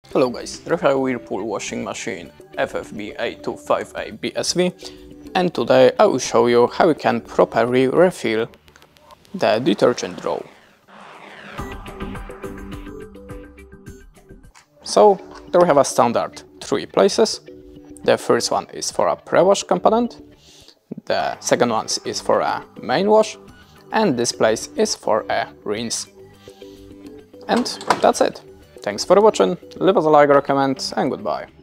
Hello guys, we have Whirlpool Washing Machine FFB A258 BSV, and today I will show you how you can properly refill the detergent drawer. So there we have a standard 3 places. The first one is for a pre-wash component, the second one is for a main wash, and this place is for a rinse. And that's it. Thanks for watching, leave us a like or a comment, and goodbye.